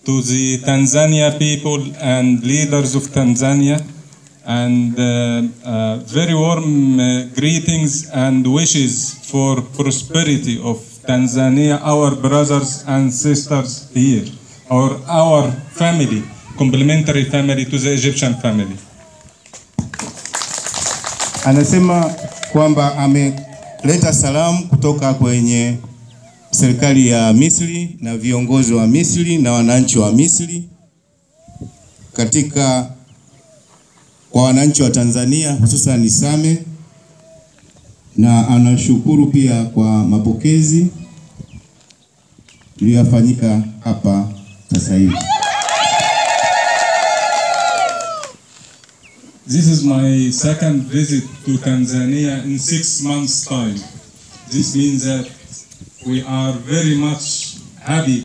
to the Tanzania people and leaders of Tanzania, and very warm greetings and wishes for prosperity of Tanzania, our brothers and sisters here, or our family, complementary family to the Egyptian family. Anasema kwamba ameleta salamu kutoka kwenye serikali ya Misri na viongozi wa Misri na wananchi wa Misri kwa wananchi wa Tanzania hususan Same, na anashukuru pia kwa mapokezi iliyofanyika hapa sasa hivi. This is my second visit to Tanzania in 6 months' time. This means that we are very much happy